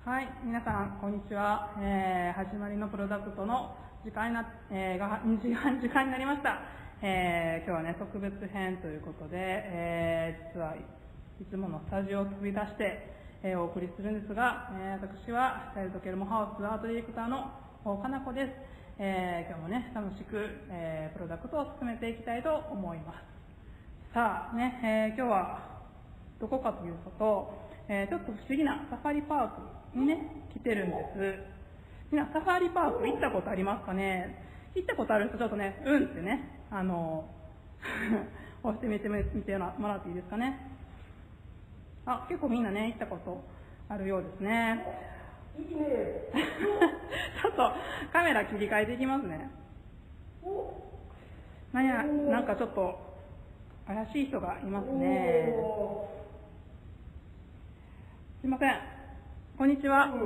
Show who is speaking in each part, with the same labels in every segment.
Speaker 1: はい、皆さんこんにちは。始まりのプロダクトの時間になりました。今日はね特別編ということで、実はいつものスタジオを飛び出して、お送りするんですが、私はチャイルドケルモハウスアートディレクターのかなこです。今日もね楽しく、プロダクトを進めていきたいと思います。さあね、今日はどこかというと、ちょっと不思議なサファリパークにね来てるんです。みんなサファリパーク行ったことありますかね。行ったことある人ちょっとねうんってね押してみてもらっていいですかね。あ、結構みんなね行ったことあるようですね。ちょっとカメラ切り替えていきますね。なんかちょっと怪しい人がいますね。すいません。こんにちは。よっ、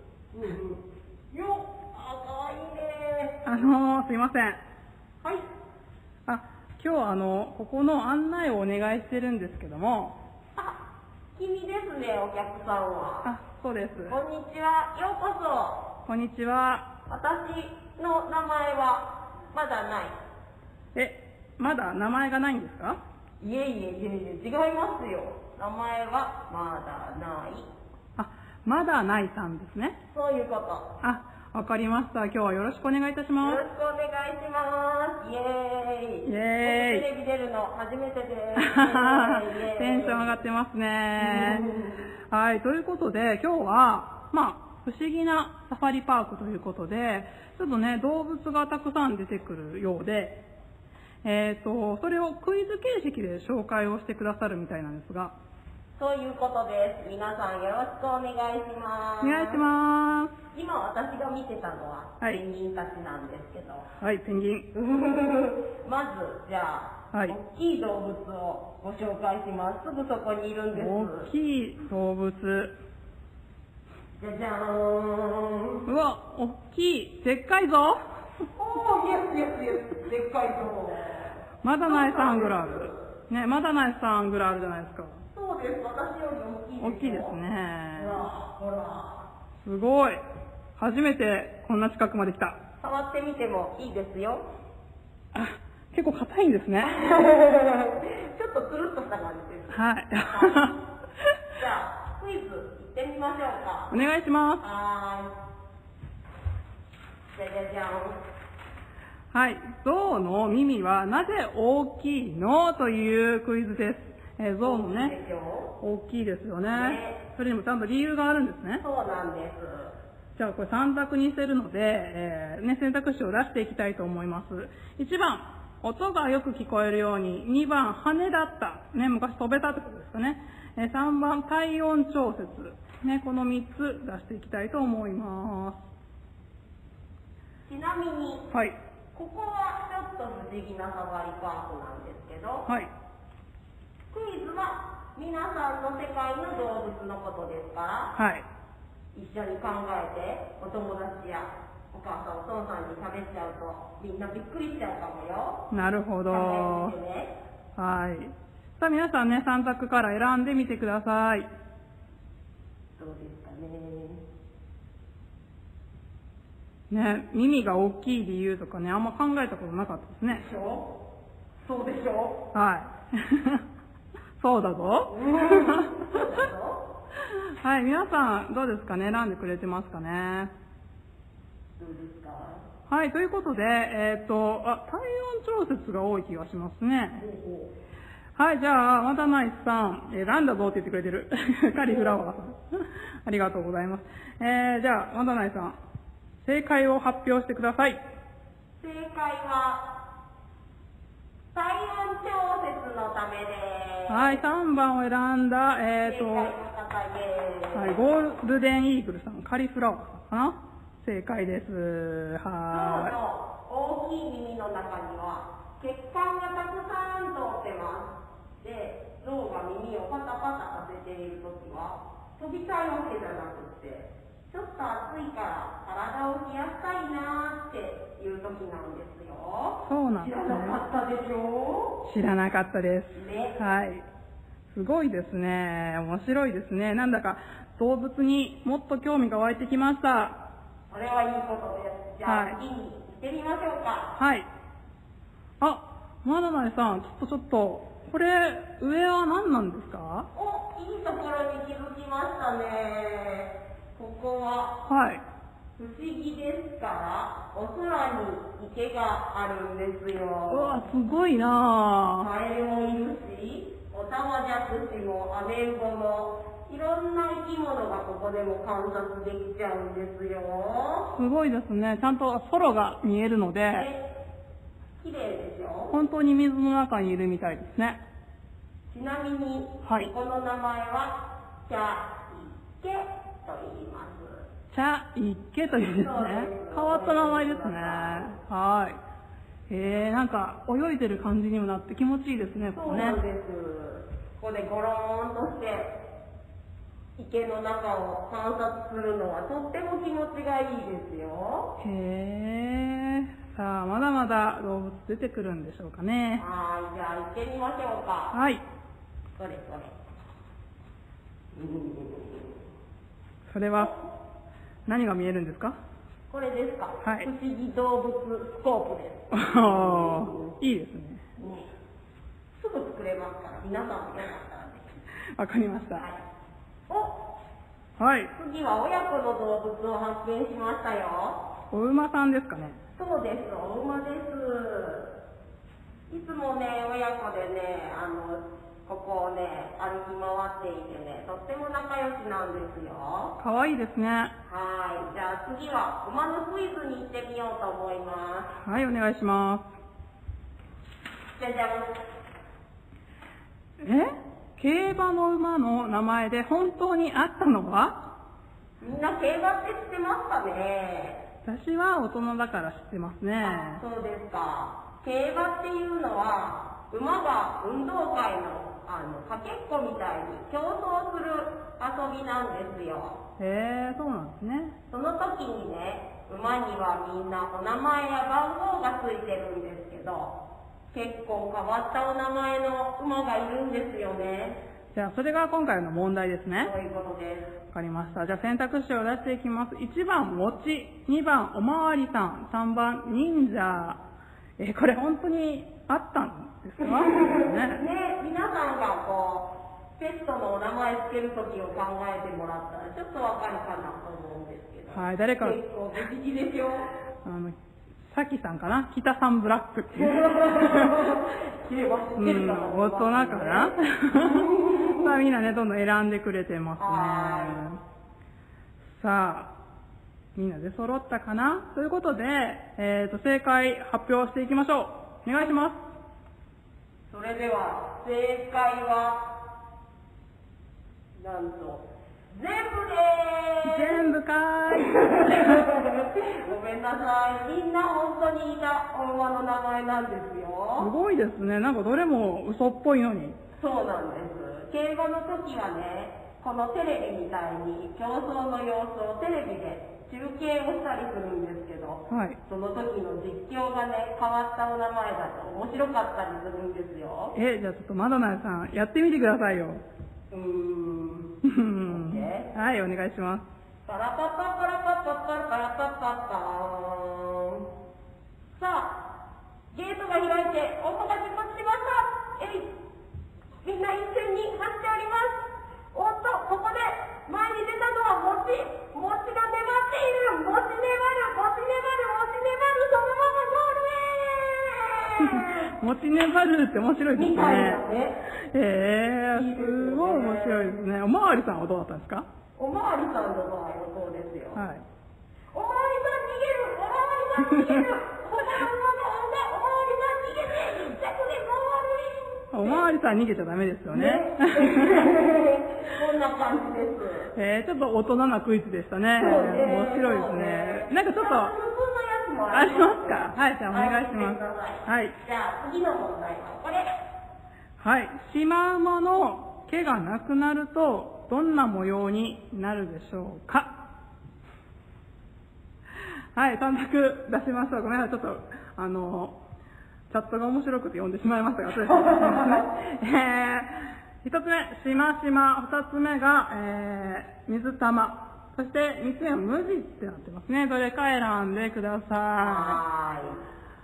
Speaker 1: 赤いね。すいません。
Speaker 2: はい。
Speaker 1: 今日ここの案内をお願いしてるんですけども。
Speaker 2: 君ですね、お客さんは。
Speaker 1: そうです。
Speaker 2: こんにちは。ようこそ。
Speaker 1: こんにちは。
Speaker 2: 私の名前はまだない。
Speaker 1: まだ名前がないんですか？
Speaker 2: いえ、違いますよ。名前はまだない。
Speaker 1: まだないさんですね。
Speaker 2: そういうこと。
Speaker 1: わかりました。今日はよろしくお願いいたします。
Speaker 2: よろしくお願いします。イエーイ。
Speaker 1: イエーイ。
Speaker 2: テレビ出るの初めてです。
Speaker 1: テンション上がってますね。はい、ということで今日は不思議なサファリパークということで、ちょっとね動物がたくさん出てくるようで、それをクイズ形式で紹介をしてくださるみたいなんですが。
Speaker 2: そういうことです。皆さんよろしくお願いします。
Speaker 1: お願いします。
Speaker 2: 今私が見てたのはペンギンたちなんですけど。
Speaker 1: はい、ペンギン。
Speaker 2: まずじゃあ、大きい動物をご紹介します。すぐそこにいるんです。
Speaker 1: 大きい動物。
Speaker 2: じゃじゃーん。
Speaker 1: うわ、大きい。でっかいぞ。
Speaker 2: イエス。でっかいぞ。
Speaker 1: まだないサングラル。ね、まだないサングラルじゃないですか。
Speaker 2: そうです。私より大きいですよ。
Speaker 1: 大きいですね。
Speaker 2: ほら。
Speaker 1: すごい。初めてこんな近くまで来た。
Speaker 2: 触ってみてもいいですよ。
Speaker 1: 結構硬いんですね。
Speaker 2: ちょっとつるっとした感じです。
Speaker 1: はい。
Speaker 2: じゃあ、クイズ行ってみましょうか。
Speaker 1: お願いします。
Speaker 2: じゃじゃん。
Speaker 1: はい。象の耳はなぜ大きいのというクイズです。象のね、大きいですよね。それにもちゃんと理由があるんですね。
Speaker 2: そうなんです。
Speaker 1: じゃあこれ3択にしてるので、選択肢を出していきたいと思います。1番、音がよく聞こえるように。2番、羽だった。ね、昔飛べたってことですかね。3番、体温調節。ね、この3つ出していきたいと思います。
Speaker 2: ちなみに、
Speaker 1: はい。
Speaker 2: ここはちょっと不思議なサファリパークなんですけど、
Speaker 1: はい。
Speaker 2: クイズは皆さんの世界の動物のことですから、
Speaker 1: はい。
Speaker 2: 一緒に考えてお友達やお母さんお父さんに喋っちゃうとみんなびっくりしちゃうかもよ。
Speaker 1: なるほど。
Speaker 2: 考えてみてね。
Speaker 1: はい。さあ皆さんね、3択から選んでみてください。
Speaker 2: どうですかね。
Speaker 1: ね、耳が大きい理由とかね、あんま考えたことなかったですね。
Speaker 2: でしょ？そうでしょ？
Speaker 1: はい。そうだぞ。はい、皆さんどうですかね、選んでくれてますかね。
Speaker 2: どうですか？
Speaker 1: はい、ということで、体温調節が多い気がしますね。はい、じゃあ、またナイスさん、選んだぞって言ってくれてる。カリフラワーさん。ありがとうございます。じゃあ、またナイスさん、正解を発表してください。
Speaker 2: 正解は、体温調節のためです。
Speaker 1: はい、3番を選んだ、はい、ゴールデンイーグルさん、カリフラワーさんかな。正解です。
Speaker 2: 象の大きい耳の中には血管がたくさん通ってます。で、象が耳をパタパタさせているときは飛びたいわけじゃなくて、ちょっと暑いから体を冷やしたいなっていうときなんですよ。
Speaker 1: そうなんですね。
Speaker 2: 知らなかったでしょ？
Speaker 1: 知らなかったです。
Speaker 2: ね。
Speaker 1: はい。すごいですね。面白いですね。なんだか動物にもっと興味が湧いてきました。
Speaker 2: それはいいことです。じゃあ、次に行ってみましょうか。
Speaker 1: はい。あ、まだなえさん、ちょっと、これ、上は何なんですか？
Speaker 2: お、いいところに気づきましたね。ここは、
Speaker 1: はい。
Speaker 2: 不思議ですから、お空に池があるんですよ。
Speaker 1: うわ、すごいな
Speaker 2: カエルもいるし、オタマジャクシもアメンボも、いろんな生き物がここでも観察できちゃうんですよ。
Speaker 1: すごいですね。ちゃんと空が見えるので、
Speaker 2: 綺麗でしょ？
Speaker 1: 本当に水の中にいるみたいですね。
Speaker 2: ちなみに、
Speaker 1: はい、
Speaker 2: この名前は、茶池と言います。
Speaker 1: 茶池というんですね。変わった名前ですね。はい。なんか泳いでる感じにもなって気持ちいいですね、ここね。
Speaker 2: そうなんです。ここでゴローンとして、池の中を観察するのはとっても気持ちがいいですよ。
Speaker 1: さあ、まだまだ動物出てくるんでしょうかね。
Speaker 2: はい、じゃあ行ってみましょうか。
Speaker 1: はい。
Speaker 2: それ。
Speaker 1: それは、何が見えるんですか？
Speaker 2: これですか？
Speaker 1: はい。
Speaker 2: 不思議動物スコープです。
Speaker 1: いいですね。
Speaker 2: すぐ作れますから、皆さんもよかったらね。
Speaker 1: わかりました。
Speaker 2: はい。
Speaker 1: はい。
Speaker 2: 次は親子の動物を発見しましたよ。
Speaker 1: お馬さんですかね？
Speaker 2: そうです、お馬です。いつもね、親子でね、ここをね、歩き回っていてね、とっても仲良しなんですよ。
Speaker 1: かわいいですね。
Speaker 2: はい。じゃあ次は馬のクイズに行ってみようと思います。
Speaker 1: はい、お願いします。
Speaker 2: じゃじゃん。
Speaker 1: 競馬の馬の名前で本当にあったのは？
Speaker 2: みんな競馬って知ってますかね？
Speaker 1: 私は大人だから知ってますね。
Speaker 2: そうですか。競馬っていうのは、馬が運動会のかけっこみたいに競争する遊びなんですよ。
Speaker 1: そうなんですね。
Speaker 2: その時にね、馬にはみんなお名前や番号がついてるんですけど、結構変わったお名前の馬がいるんですよね。
Speaker 1: じゃあ、それが今回の問題ですね。
Speaker 2: そういうことです。
Speaker 1: わかりました。じゃあ、選択肢を出していきます。1番、もち。2番、おまわりさん。3番、忍者。これ本当にあったんですか？
Speaker 2: ね、皆さんがペットのお名前つけるときを考えてもらったら、ちょっとわかるかなと思うんですけど。
Speaker 1: はい、誰か。
Speaker 2: 結構不思議でしょ？
Speaker 1: さきさんかな？北さんブラックっていう。大人かな？さあ、みんなね、どんどん選んでくれてますね。さあ、みんなで揃ったかな？ということで、正解発表していきましょう。お願いします。
Speaker 2: それでは、正解は、なんと、全部でーす。
Speaker 1: 全部かーい。
Speaker 2: ごめんなさい。みんな本当にいたお馬の名前なんですよ。
Speaker 1: すごいですね。なんかどれも嘘っぽいのに。
Speaker 2: そうなんです。競馬の時はね、このテレビみたいに競争の様子をテレビで中継をしたりするんですけど、
Speaker 1: はい、
Speaker 2: その時の実況がね、変わったお名前だと面白かったりするんですよ。
Speaker 1: じゃあちょっとまだなえさん、やってみてくださいよ。はい、お願いします。
Speaker 2: パラパッパパラパッパッパラパラパッパッパーン。さあ、ゲートが開いて、音が出発しました。みんな一斉に走っております。おっと、ここで前に出たのはもちが粘っている。もち粘る、そのままゴールへ。
Speaker 1: もち粘るって面白いですね。
Speaker 2: みたいなね。
Speaker 1: すごい面白いですね。おまわりさんはどうだったんですか？
Speaker 2: おまわりさんの場合はそうですよ。
Speaker 1: はい。
Speaker 2: おまわりさん逃げる。他の馬が追んだ。おまわりさん逃げて、1着でゴールイン。
Speaker 1: おまわりさん逃げちゃダメですよね。
Speaker 2: こんな感じです。
Speaker 1: ちょっと大人なクイズでしたね。面白いですね。なんかちょっと、ありますか？はい、じゃあお願いします。はい。
Speaker 2: じゃあ次の問題はこれ。
Speaker 1: はい。シマウマの毛がなくなると、どんな模様になるでしょうか？はい、3択出しました。ごめんなさい、ちょっと、チャットが面白くて読んでしまいましたが、そうですね。 一つ目、しましま。二つ目が、水玉。そして三つ目は無地ってなってますね。どれか選んでくださ
Speaker 2: はい。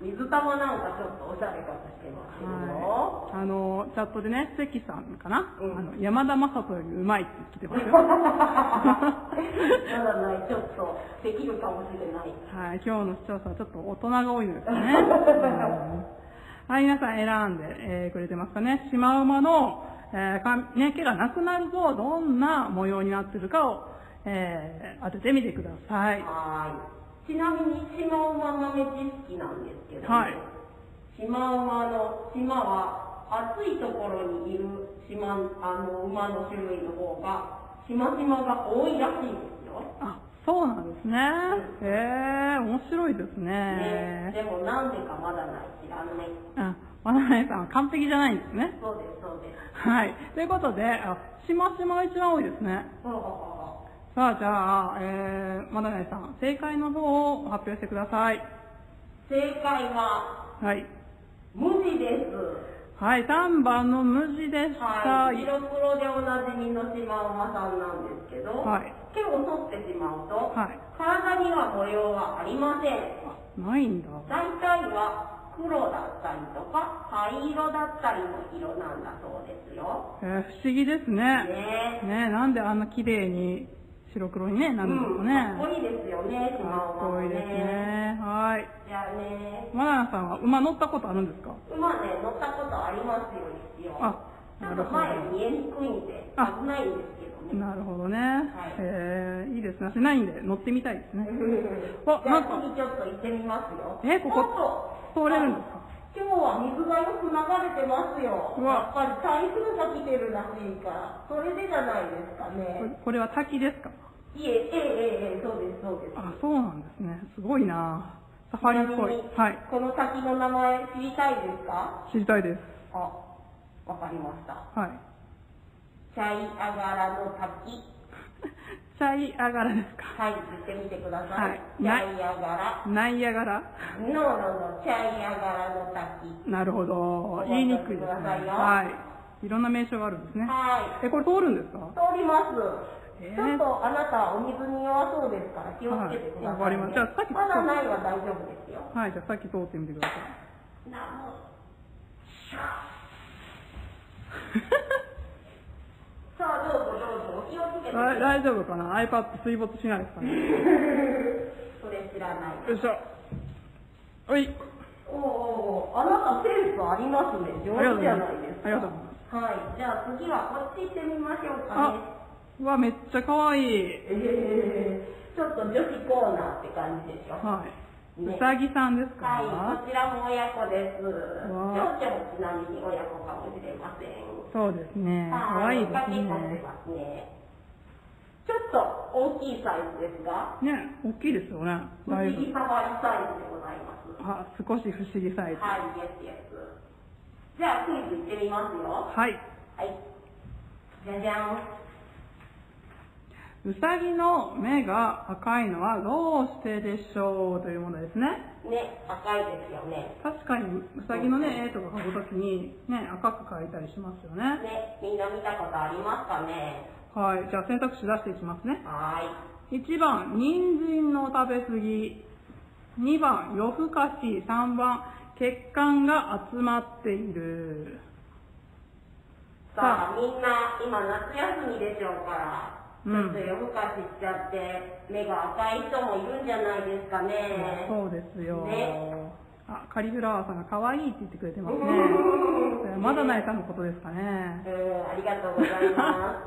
Speaker 2: 水玉なんかちょっとおしゃれ方してますけども。
Speaker 1: はい。チャットでね、関さんかな、
Speaker 2: うん
Speaker 1: 山田雅人よりうまいって来てますよ。
Speaker 2: まだない、ちょっとできるかもしれない。
Speaker 1: はい。今日の視聴者はちょっと大人が多いですね。はい、皆さん選んで、くれてますかね。シマウマの、毛がなくなるとどんな模様になってるかを、当ててみてください。
Speaker 2: はい。ちなみにシマウマ豆知識なんですけど、ね、
Speaker 1: はい。
Speaker 2: シマウマの島は暑いところにいる馬の種類の方がしましまが多いらしいですよ。
Speaker 1: あ、そうなんですね。面白いですね。
Speaker 2: でもなんでかまだない知らない。
Speaker 1: まだないさんは完璧じゃないんですね。
Speaker 2: そうです、そうです。
Speaker 1: はい。ということで、しましまが一番多いですね。さあ、じゃあ、まだないさん、正解の方を発表してください。
Speaker 2: 正解は、
Speaker 1: はい。
Speaker 2: 無地です。
Speaker 1: はい、3番の無地でした。
Speaker 2: はい。色黒でおなじみのシマウマさんなんですけど、
Speaker 1: はい。
Speaker 2: 毛を取ってしまうと、
Speaker 1: はい。
Speaker 2: 体には模様がありません。
Speaker 1: ないんだ。
Speaker 2: 大体は黒だったりとか、灰色だったりの色なんだそうですよ。
Speaker 1: 不思議ですね。
Speaker 2: ね
Speaker 1: なんであんな綺麗に白黒にね、なるんですかね。
Speaker 2: かっこいいですよね、シマウマもね。
Speaker 1: かっこいいですね。はい。
Speaker 2: じゃあね。
Speaker 1: マナナさんは馬乗ったことあるんですか？
Speaker 2: 馬ね、乗ったことありますよ、一応。ちょっと前見えにくいんで、危ないんですけどね。
Speaker 1: なるほどね。
Speaker 2: はい。
Speaker 1: いいですね。しないんで乗ってみたいですね。
Speaker 2: じゃあ次ちょっと行ってみますよ。
Speaker 1: ここ通れるんですか？
Speaker 2: 今日は水がよく流れてますよ。やっぱり台風が来てるらしいから、それでじゃないですかね。
Speaker 1: これは滝ですか？
Speaker 2: そうです、そうです。
Speaker 1: あ、そうなんですね。すごいな。サファリっぽい。はい。
Speaker 2: この滝の名前知りたいですか？
Speaker 1: 知りたいです。
Speaker 2: わかりました。
Speaker 1: はい。
Speaker 2: チャイアガラの滝。
Speaker 1: チャイアガラですか？
Speaker 2: はい、言ってみてください。
Speaker 1: はい。
Speaker 2: チャイアガラ。
Speaker 1: ナイアガラ？
Speaker 2: No、チャイアガラの滝。
Speaker 1: なるほど。言いにくいですね。はい。いろんな名称があるんですね。
Speaker 2: はい。
Speaker 1: これ通るんですか？
Speaker 2: 通ります。ちょっとあなたお水に弱そうですから気をつけてください、ね。
Speaker 1: わかりました。じゃあさっき
Speaker 2: まだないは大丈夫ですよ。
Speaker 1: はい、じゃあさっき通ってみてください。
Speaker 2: さあどうぞお気をつけて。
Speaker 1: 大丈夫かな？ iPad 水没しないですかね？
Speaker 2: それ知らない。
Speaker 1: よいしょ。おい。
Speaker 2: あなたセンスありますね。上手じゃないですか。
Speaker 1: ありがとうございます。
Speaker 2: はい。じゃあ次はこっち行ってみましょうかね。
Speaker 1: うわ、めっちゃかわいい。
Speaker 2: ちょっと女子コーナーって感じでしょ。
Speaker 1: はい。うさぎさんですか？
Speaker 2: はい、こちらも親子です。蝶々もちなみに親子かもしれません。
Speaker 1: そうですね。かわいいです
Speaker 2: ね。ちょっと大きいサイズですが。
Speaker 1: ね、大きいですよね。
Speaker 2: 不思議サワリサイズでございます。
Speaker 1: 少し不思議サイズ。
Speaker 2: はい、イエスイエス。じゃあクイズいってみますよ。
Speaker 1: はい。
Speaker 2: はい。じゃじゃん。
Speaker 1: うさぎの目が赤いのはどうしてでしょうというものですね。
Speaker 2: ね、赤いですよね。
Speaker 1: 確かにうさぎのね、絵とか描くときにね、赤く描いたりしますよね。
Speaker 2: ね、みんな見たことありますかね。
Speaker 1: はい、じゃあ選択肢出していきますね。
Speaker 2: はい。
Speaker 1: 1番、人参の食べ過ぎ。2番、夜更かし。3番、血管が集まっている。
Speaker 2: さあ、みんな今夏休みでしょうから。ちょっと夜更かししちゃって目が赤い人もいるんじゃないですかね。
Speaker 1: そうですよ。
Speaker 2: ね、
Speaker 1: カリフラワーさんが可愛いって言ってくれてますね。まだないさんのことですかね。
Speaker 2: ありがとうございます。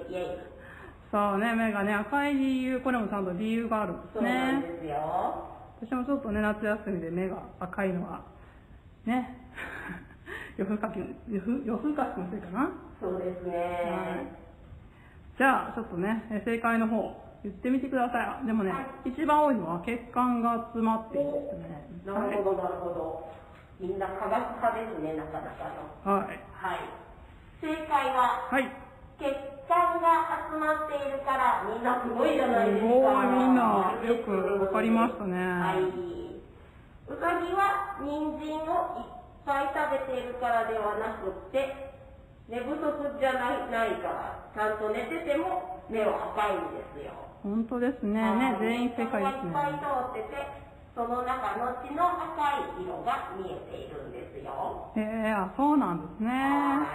Speaker 2: イエイイエイ。
Speaker 1: そうね、目がね赤い理由、これもちゃんと理由があるんですね。
Speaker 2: そうなんですよ。
Speaker 1: 私もちょっとね夏休みで目が赤いのはね夜更かしのせいかな。
Speaker 2: そうですね。
Speaker 1: じゃあちょっとね正解の方言ってみてください。でもね、一番多いのは血管が集まっているんですね。
Speaker 2: なるほどなるほど。みんな科学派ですね、なかなかの。
Speaker 1: はい。
Speaker 2: はい。正解は、
Speaker 1: はい。
Speaker 2: 血管が集まっているから、みんなすごいじゃないですか。
Speaker 1: すごい、みんなよくわかりましたね。
Speaker 2: はい。うさぎは人参をいっぱい食べているからではなくって、 寝不足じゃないから、ちゃんと寝てても目は赤いんですよ。
Speaker 1: 本当ですね。ね、全員正解ですね。
Speaker 2: いっぱい通ってて、その中のうちの赤い色が見えているんですよ。
Speaker 1: あ、そうなんですね。
Speaker 2: はい。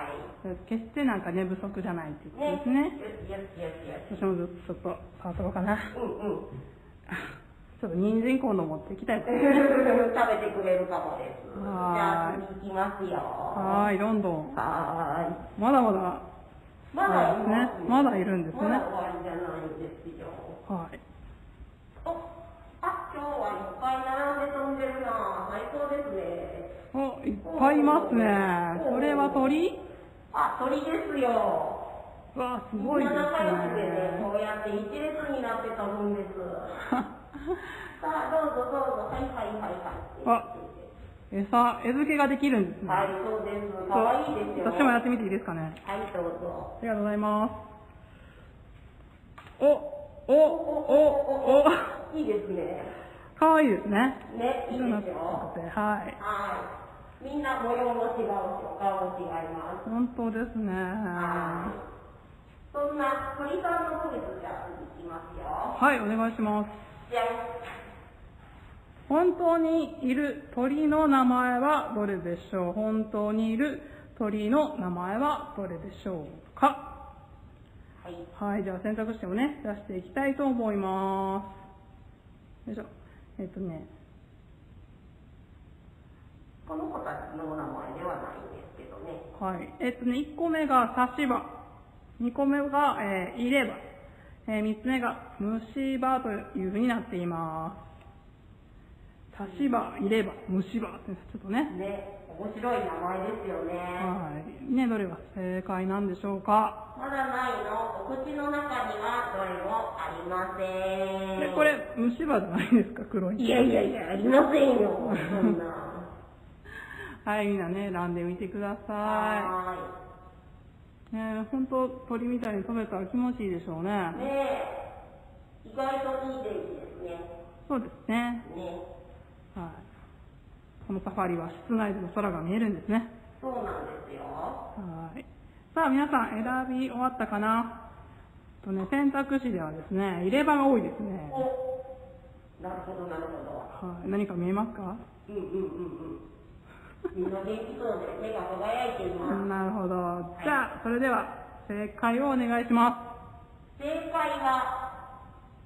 Speaker 1: 決してなんか寝不足じゃないっていうことですね。
Speaker 2: よしよしよしよし。
Speaker 1: 私もちょっと触っておこうかな。
Speaker 2: うんうん。
Speaker 1: ちょっと人参今度持ってきたいですね。
Speaker 2: 食べてくれるかもです。じゃあ次行きますよ。
Speaker 1: はい、どんどん。
Speaker 2: はい。
Speaker 1: まだまだ。
Speaker 2: まだいる
Speaker 1: ね。まだいるんですね。
Speaker 2: まだ終わりじゃないんですよ。
Speaker 1: はい。
Speaker 2: 今日はいっぱい並んで飛んでるな。最高ですね。
Speaker 1: いっぱいいますね。それは鳥？
Speaker 2: 鳥ですよ。
Speaker 1: わあ、すごいですね。
Speaker 2: 仲良くでね、こうやって一列になって飛ぶんです。さあ、どうぞどうぞ。はいはいはいはい。
Speaker 1: 餌付けができるんですね。
Speaker 2: はい、そうです。かわいいですよ。
Speaker 1: 私もやってみていいですかね。
Speaker 2: はい、どうぞ。
Speaker 1: ありがとうございます。
Speaker 2: いいですね。
Speaker 1: かわいいですね。
Speaker 2: ね、いいですよ。
Speaker 1: はい。
Speaker 2: みんな模様も違うし、お顔も違います。
Speaker 1: 本当ですね。
Speaker 2: そんな鳥さんのクイズじゃいきますよ。
Speaker 1: はい、お願いします。本当にいる鳥の名前はどれでしょう？本当にいる鳥の名前はどれでしょうか？はい、じゃあ選択肢をね、出していきたいと思います。よいしょ。
Speaker 2: この子たちの名前ではないんですけどね。
Speaker 1: はい。1個目が差し歯。2個目が、入れ歯。3つ目が虫歯というふうになっています。差し歯、入れ歯、虫歯ってちょっとね。
Speaker 2: ね、面白い名前ですよね。
Speaker 1: はい。ね、どれが正解なんでしょうか？
Speaker 2: まだないの。お口の中にはどれもありません。
Speaker 1: で、これ、虫歯じゃないですか、黒い。
Speaker 2: いやいやいや、ありませんよ。そんな。
Speaker 1: はい、みんなね、選んでみてください。ね、ほんと鳥みたいに飛べたら気持ちいいでしょうね。
Speaker 2: ねえ、意外といい天気ですね。
Speaker 1: そうですね。はい。このサファリは室内での空が見えるんですね。
Speaker 2: そうなんですよ。
Speaker 1: はい。さあ皆さん選び終わったかな？選択肢ではですね、入れ歯が多いですね。
Speaker 2: なるほどなるほど。
Speaker 1: はい。何か見えますか？
Speaker 2: みんな元気そうで目が輝いています。
Speaker 1: なるほど。じゃあそれでは正解をお願いします。
Speaker 2: 正解は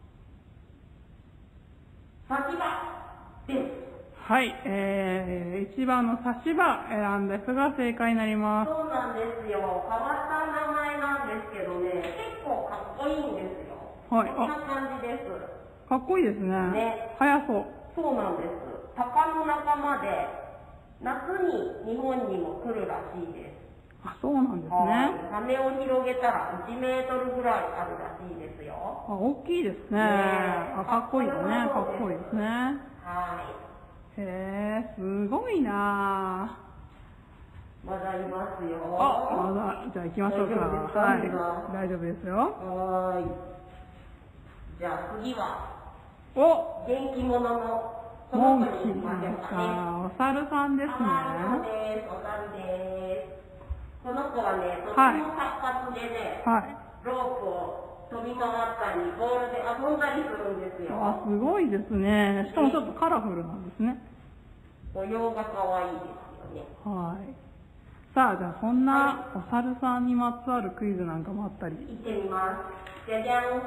Speaker 2: 差し歯です。
Speaker 1: はい、1番の差し歯選んですが正解になります。
Speaker 2: そうなんですよ。変わった名前なんですけどね、結構かっこいいんですよ。
Speaker 1: はい。
Speaker 2: こんな感じです。
Speaker 1: かっこいいですね。速そう。
Speaker 2: そうなんです。鷹の仲間で、夏に日本にも来るらしいです。
Speaker 1: あ、そうなんですね。
Speaker 2: 羽を広げたら1メートルぐらいあるらしいですよ。
Speaker 1: 大きいですね。かっこいいですね。かっこいいですね。
Speaker 2: はい。
Speaker 1: へえ、すごいな
Speaker 2: ぁ。まだいますよ。
Speaker 1: まだ、じゃあ行きましょうか。はい。大丈夫ですよ。
Speaker 2: はい。じゃあ次は、元気者の
Speaker 1: モンキーですか。お猿さんですね。
Speaker 2: そうです。お猿です。この子はね、とても活発でね、ロープを飛び回ったり、ボールで遊んだりするんですよ。
Speaker 1: すごいですね。しかもちょっとカラフルなんですね。
Speaker 2: 模様が可愛いですよね。
Speaker 1: はい。さあ、じゃあそんなお猿さんにまつわるクイズなんかもあったり。
Speaker 2: 行ってみます。じゃじゃん。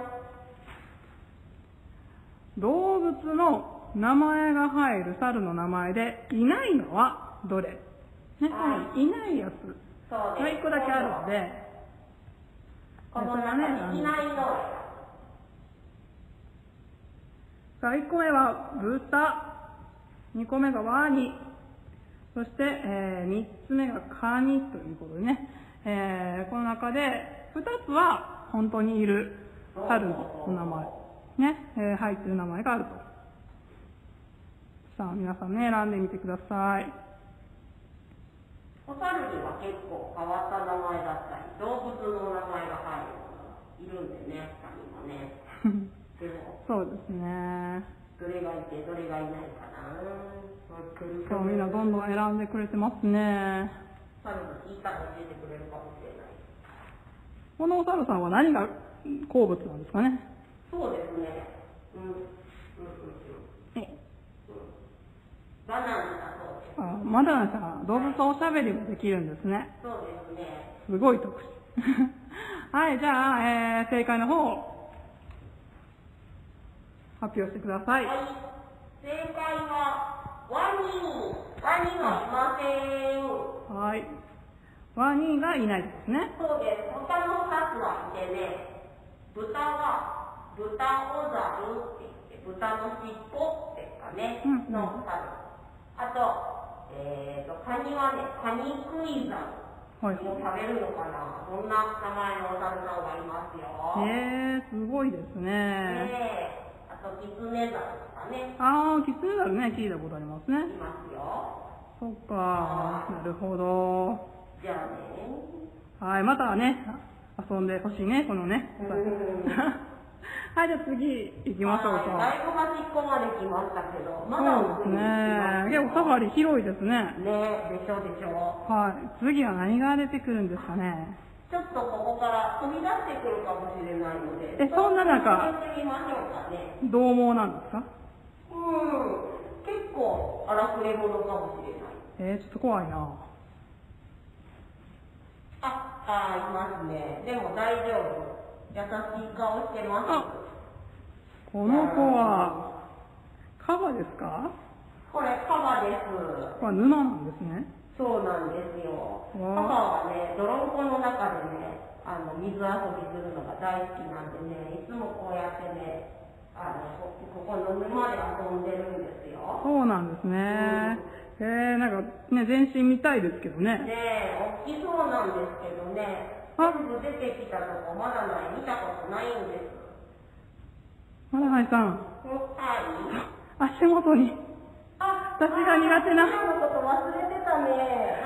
Speaker 1: 動物の名前が入る猿の名前でいないのはどれ？ね、いないやつが1個だけあるので、
Speaker 2: この中にいないの。
Speaker 1: さあ、1個目は豚、2個目がワニ、そして、3つ目がカニということでね、この中で2つは本当にいる猿のお名前、ね、入っている名前があると。さあ、皆さんね、選んでみてください。
Speaker 2: お猿には結構変わった名前だったり、動物の名前が入るのがいるんでね、他にもね。でも、
Speaker 1: そうですね。
Speaker 2: どれがいて、どれがいないかな。
Speaker 1: そう、みんなどんどん選んでくれてますね。
Speaker 2: 猿が聞いたら教えてくれるかもしれない。
Speaker 1: このお猿さんは何が好物なんですかね。
Speaker 2: そうですね。バナナだそうです。
Speaker 1: あ、まだなんか動物とおしゃべりもできるんですね。
Speaker 2: そうですね。
Speaker 1: すごい特殊。はい、じゃあ、正解の方を発表してください。
Speaker 2: はい。正解は、ワニはいません。
Speaker 1: はい。ワニがいないですね。
Speaker 2: そうです。他の2つはいてね、豚は、豚おざるって言って、豚の尻尾ですかね、の猿。あと、カニはね、カニクイザル。もう食べるのかな、そんな名前のお猿さんがいますよ。
Speaker 1: すごいですね。
Speaker 2: あと、キツネザルとかね。
Speaker 1: ああ、キツネザルね、聞いたことありますね。
Speaker 2: いますよ。
Speaker 1: そっか、なるほど。
Speaker 2: じゃあね。
Speaker 1: はい、またね、遊んでほしいね、このね。はい、じゃあ次行きましょうか。
Speaker 2: だいぶ端っこまで来ましたけど、ま
Speaker 1: だそうですね。結構サファリ広いですね。
Speaker 2: ね、でしょでしょ。
Speaker 1: はい、次は何が出てくるんですかね。
Speaker 2: ちょっとここから飛び出してくるかもしれないので。
Speaker 1: そんな中、どう猛なんですか？
Speaker 2: 結構荒くれ者かもしれない。
Speaker 1: ちょっと怖いな。
Speaker 2: いますね。でも大丈夫。優しい顔してます。
Speaker 1: この子は、カバですか？
Speaker 2: これカバです。
Speaker 1: これ沼なんですね。
Speaker 2: そうなんですよ。カバはね、泥んこの中でね、水遊びするのが大好きなんでね、いつもこうやってね、ここの沼で遊んでるんですよ。
Speaker 1: そうなんですね。なんかね、全身見たいですけどね。
Speaker 2: 大きそうなんですけどね、全部出てきたとこまだない、見たことないんです。
Speaker 1: まだないさん。足元に。私が苦手な。
Speaker 2: のこと忘れてたね。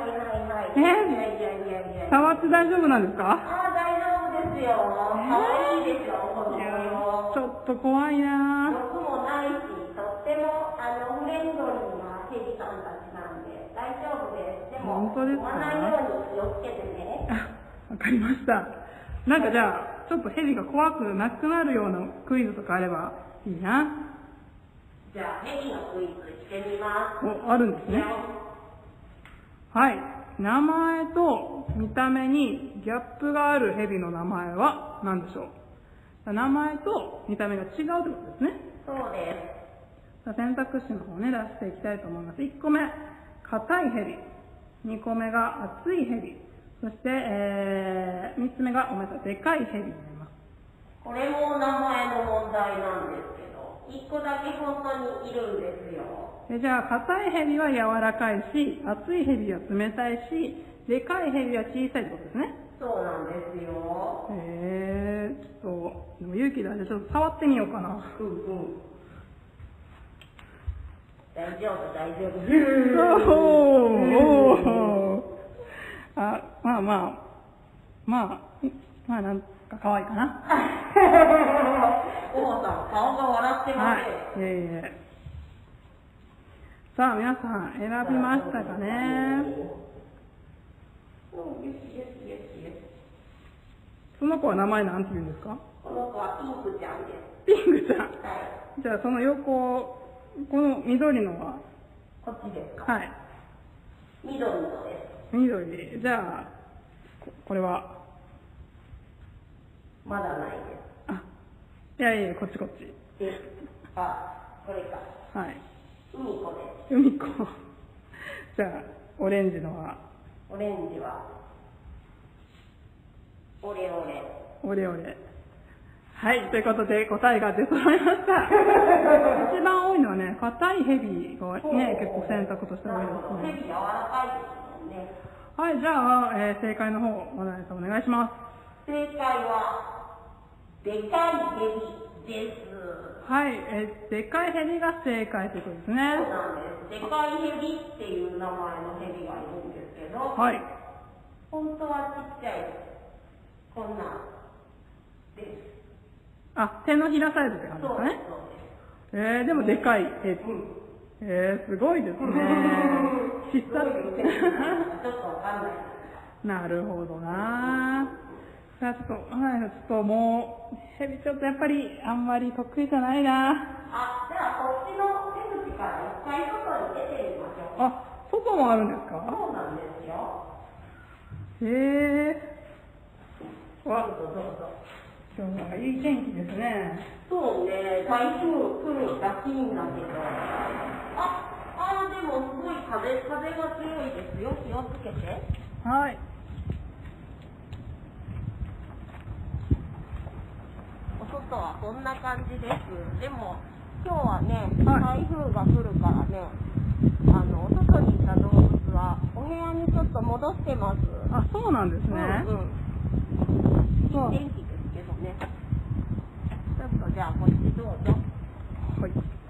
Speaker 1: 触って大丈夫なんですか？
Speaker 2: 大丈夫ですよ。可愛いでしょ、この子。
Speaker 1: ちょっと怖いな。
Speaker 2: 毒もないし、とってもフレンドリーなヘビさんたちなんで大丈夫です。でも、
Speaker 1: 本当ですか？
Speaker 2: 追わないように気をつけてね。
Speaker 1: わかりました。なんかじゃあ、ちょっとヘビが怖くなくなるようなクイズとかあればいいな。
Speaker 2: じゃあ、ヘビのクイズしてみます。
Speaker 1: あるんですね。はい。名前と見た目にギャップがあるヘビの名前は何でしょう？名前と見た目が違うということですね。
Speaker 2: そうです。
Speaker 1: 選択肢の方ね、出していきたいと思います。1個目、硬いヘビ。2個目が厚いヘビ。そして、3つ目がごめんなさい、でかいヘビになります。
Speaker 2: これも名前の問題なんですけど、1個だけ本当にいるんですよ。
Speaker 1: じゃあ、硬いヘビは柔らかいし、厚いヘビは冷たいし、でかいヘビは小さいってことですね。
Speaker 2: そうなんですよ。
Speaker 1: ちょっと、でも勇気出してちょっと触ってみようかな。
Speaker 2: 大丈夫、大丈夫。
Speaker 1: まあ、なんか可愛いかな。
Speaker 2: おばさん、顔が笑ってますね。
Speaker 1: さあ、皆さん、選びましたかね。その子は名前なんて言うんですか？
Speaker 2: この子はピンクちゃんです。
Speaker 1: ピンクちゃん。じゃあ、その横、この緑のは？
Speaker 2: こっちですか？はい。緑のです。
Speaker 1: 緑。じゃあ、これは？
Speaker 2: まだないです。
Speaker 1: いや、こっち。これか。はい。
Speaker 2: 海子です。
Speaker 1: 海子。じゃあ、オレンジのは？
Speaker 2: オレンジは、オレオレ。
Speaker 1: オレオレ。はい、ということで答えが出揃いました。一番多いのはね、硬いヘビがね、結構選択として多いですね。
Speaker 2: ヘビ柔らかいですもんね。
Speaker 1: はい、じゃあ、正解の方、まなねさんお願いします。
Speaker 2: 正解は、でかいヘビです。
Speaker 1: はい、でかいヘビが正解ということですね。
Speaker 2: そうなんです。でかいヘビっていう名前のヘビがいるんですけど、
Speaker 1: はい。
Speaker 2: 本当はちっちゃいです。こんなんです。
Speaker 1: 手のひらサイズって感じですかね。
Speaker 2: そうです。
Speaker 1: でもでかいヘビ。すごいですね。
Speaker 2: ちょっとわかんない。
Speaker 1: なるほどな。じゃあちょっともう、ヘビちょっとやっぱりあんまり得意じゃないな。
Speaker 2: あ、じゃあこっちの出口から一回外に出てみましょう。
Speaker 1: あ、外もあるんですか？
Speaker 2: そうなんですよ。
Speaker 1: へー。わ、
Speaker 2: どうぞどうぞ。
Speaker 1: 今日はいい天気ですね。
Speaker 2: そうね、台風来るらしいんだけど。でもすごい風が強いですよ。気をつけて。
Speaker 1: はい。
Speaker 2: お外はこんな感じです。でも今日はね、
Speaker 1: はい
Speaker 2: 台風が来るからね、お外にいた動物はお部屋にちょっと戻してます。
Speaker 1: あ、そうなんですね。
Speaker 2: いい天気ですけどね。ちょっとじゃあこっちどうぞ。
Speaker 1: はい。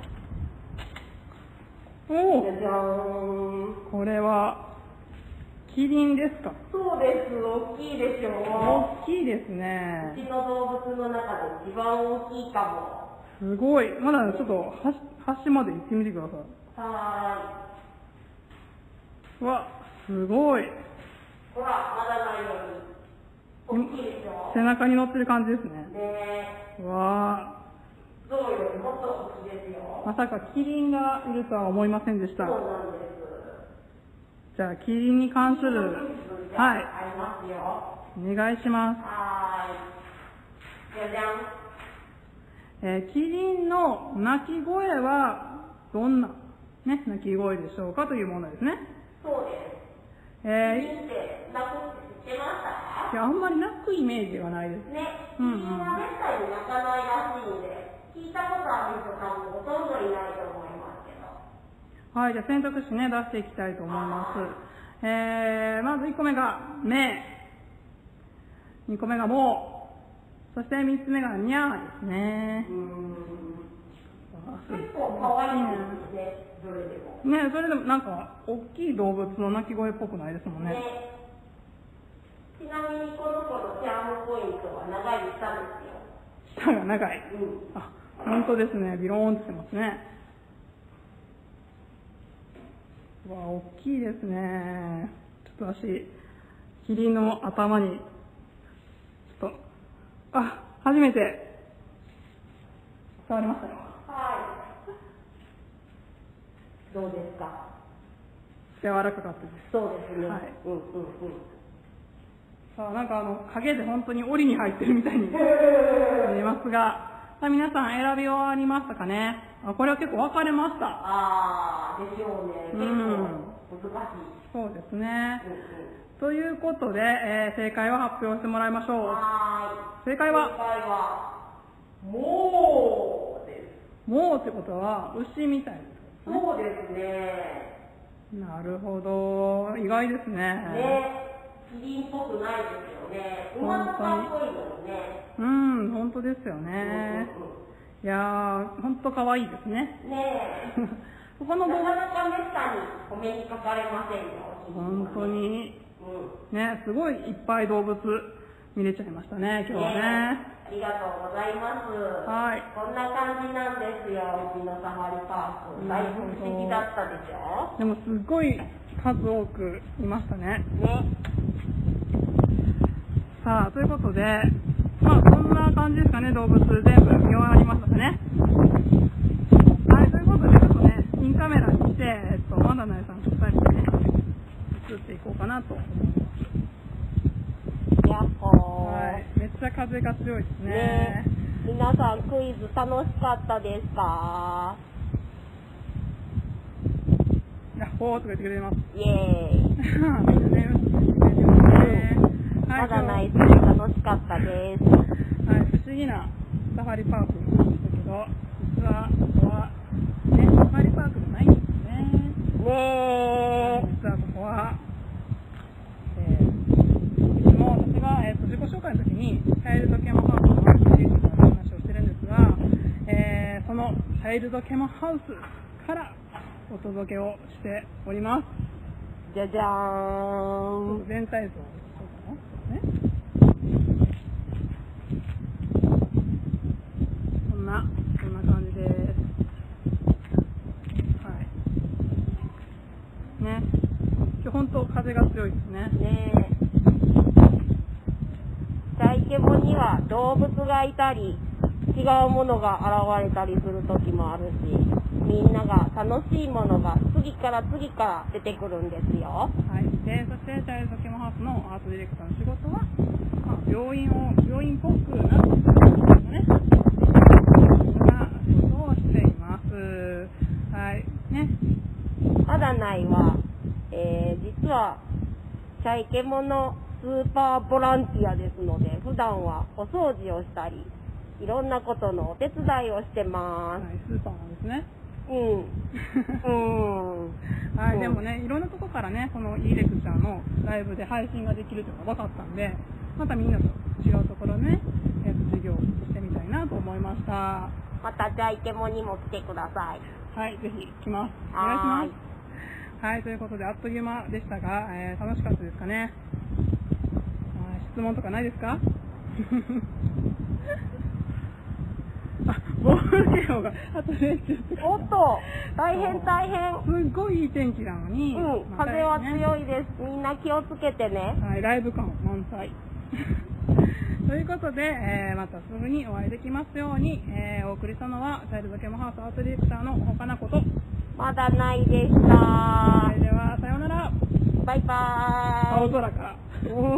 Speaker 1: お
Speaker 2: じゃじゃーん。
Speaker 1: これは、キリンですか？
Speaker 2: そうです。大きいでしょ
Speaker 1: 大きいです
Speaker 2: う。
Speaker 1: ね。
Speaker 2: うちの動物の中で一番大きいか
Speaker 1: すごい。まだちょっと端まで行ってみてくださ
Speaker 2: も。は
Speaker 1: い。うわ、すごい。
Speaker 2: ーい。ほら、まだないように。大きいでしょ
Speaker 1: 背中に乗ってる感じですね。
Speaker 2: ね
Speaker 1: うわ
Speaker 2: ゾウよりもっと大きいですよ。
Speaker 1: まさかキリンがいるとは思いませんでした。
Speaker 2: そうなんです。
Speaker 1: じゃあ、キリンに関する、はい、
Speaker 2: ありますよ。
Speaker 1: お願いします。
Speaker 2: はーい。じゃじゃん。
Speaker 1: キリンの鳴き声はどんな、ね、鳴き声でしょうかという問題ですね。
Speaker 2: そうです。キリンって鳴くって知ってましたか？
Speaker 1: いや、あんまり鳴くイメージがないです。
Speaker 2: ね、キリンはめったに鳴かないらしいんで、聞いたことある人多分ほとんどいないと思いますけど。
Speaker 1: はい、じゃあ選択肢ね、出していきたいと思います。まず1個目が、め。2個目が、も。そして3つ目が、にゃーですね。
Speaker 2: 結構可愛いですね、どれでも。
Speaker 1: ね、それでもなんか、大きい動物の鳴き声っぽくないですもんね。
Speaker 2: ちなみにこの子のチャームポイントは長い舌ですよ。
Speaker 1: 舌が長い。あ、本当ですね。ビローンってしてますね。うわ、大きいですね。ちょっと私、キリンの頭に、ちょっと、初めて、触りましたよ。
Speaker 2: はい。どうですか？
Speaker 1: 柔らかかったです。
Speaker 2: そうですね。
Speaker 1: はい。
Speaker 2: さ
Speaker 1: あ、なんか影で本当に檻に入ってるみたいに見えますが、さあ皆さん選び終わりましたかね？これは結構分かれました。
Speaker 2: でしょうね。結構難しい。
Speaker 1: そうですね。ということで、正解を発表してもらいましょう。正解はもうです。もうってことは牛みたいです、
Speaker 2: ね。そうですね。
Speaker 1: なるほど。意外ですね。
Speaker 2: ね。キリンっぽくないですよね。馬とかっぽいのにね。
Speaker 1: 本当ですよね。いやー、本当可愛いですね。
Speaker 2: ねえ。
Speaker 1: 他の動物
Speaker 2: なかなかめったにお目にかかれませんよ。
Speaker 1: 本当に。ね、すごいいっぱい動物見れちゃいましたね、今日はね。
Speaker 2: ありがとうございます。
Speaker 1: はい。
Speaker 2: こんな感じなんですよ、うちのサファリパーク。だいぶ不思議だったでしょ？
Speaker 1: でもすごい数多くいましたね。さあ、ということで、こんな感じですかね、動物全部見終わりましたかね。はい、ということで、ちょっとね、インカメラにして、まだなえさんと2人でね、映っていこうかなと思います。
Speaker 2: やっほー。
Speaker 1: はい、めっちゃ風が強いですね。
Speaker 2: 皆さんクイズ楽しかったですか？
Speaker 1: ヤッホーとか言ってくれます。
Speaker 2: イエーイ。
Speaker 1: みんなね、
Speaker 2: まだないです。楽しかったです。
Speaker 1: はい、不思議なサファリパークなんですけど、実はここは、ね、サファリパークじゃないんですね。実はここは、いつも私が、自己紹介の時に、チャイルドケモハウスの話をしてるんですが、そのチャイルドケモハウスからお届けをしております。
Speaker 2: じゃじゃーん。
Speaker 1: 全体像。ね、こんな感じです。はい。ね。 今日本当風が強いですね。
Speaker 2: ねえ。チャイケボには動物がいたり、違うものが現れたりする時もあるし、みんなが楽しいものが次から次から出てくるんですよ。
Speaker 1: はい。で、そしてチャイルドケモハウスのアートディレクターの仕事は、病院っぽくなっていくことですね。そんなことをしています。はい。ね。
Speaker 2: まだないは、実はチャイケモのスーパーボランティアですので、普段はお掃除をしたり、いろんなことのお手伝いをしてます。
Speaker 1: はい、スーパーなんですね。はい、でもね、いろんなとこからね、このいいレクチャーのライブで配信ができるというのが分かったんで、またみんなと違うところでね、授業をしてみたいなと思いました。
Speaker 2: またチャイケモにも来てください。
Speaker 1: はい、ぜひ来ます。お願いします。はい、ということであっという間でしたが、楽しかったですかね。質問とかないですか？ボールゲオがあと練習して
Speaker 2: おっと、大変大変。
Speaker 1: すっごいいい天気なのに、
Speaker 2: 風は強いです。みんな気をつけてね。
Speaker 1: はい、ライブ感満載。ということで、またすぐにお会いできますように、お送りしたのはチャイルドケモハウスアートディレクターの他なこと。
Speaker 2: まだないでした。
Speaker 1: はい、ではさようなら。
Speaker 2: バイバーイ。
Speaker 1: 青空から。